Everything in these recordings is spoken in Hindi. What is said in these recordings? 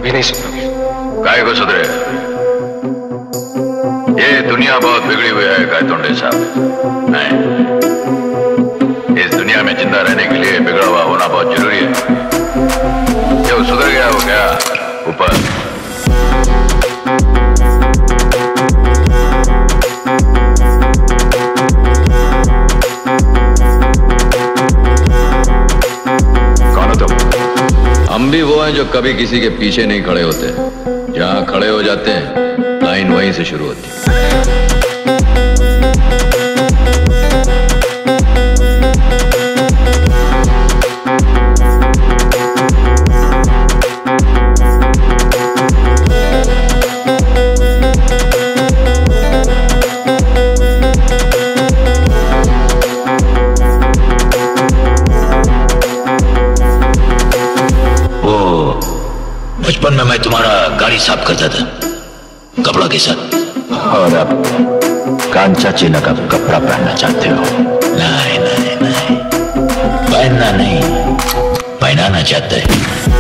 कभी नहीं सुधरोगे। काय को सुधरे? ये दुनिया बहुत बिगड़ी हुई है गायतोंडे साहब। नहीं, इस दुनिया में जिंदा रहने के लिए बिगड़ा हुआ होना बहुत जरूरी है। जो सुधर गया वो गया ऊपर। कौन हो तुम? हम भी वो हैं जो कभी किसी के पीछे नहीं खड़े होते। जहां खड़े हो जाते हैं लाइन वहीं से शुरू होती है। बचपन में मैं तुम्हारा गाड़ी साफ करता था कपड़ा के साथ, और अब कांचा चीना का कपड़ा पहनना चाहते हो? नहीं नहीं नहीं, पहनना नहीं, पहनाना चाहते हैं।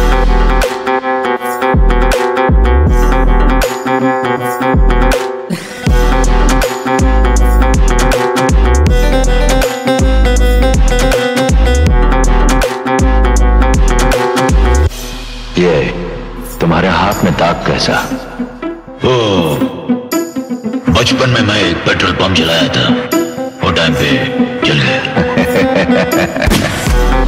ये तुम्हारे हाथ में दाग कैसा? ओ, बचपन में मैं एक पेट्रोल पंप चलाया था, वो टाइम पे जल गया।